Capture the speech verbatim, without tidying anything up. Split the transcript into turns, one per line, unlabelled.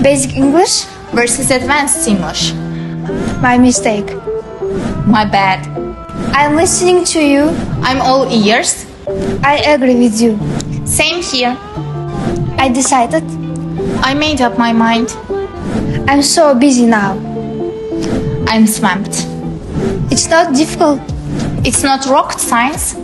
Basic English?
Versus advanced English.
My mistake.
My bad.
I'm listening to you.
I'm all ears.
I agree with you.
Same here.
I decided.
I made up my mind.
I'm so busy now.
I'm swamped.
It's not difficult.
It's not rocket science.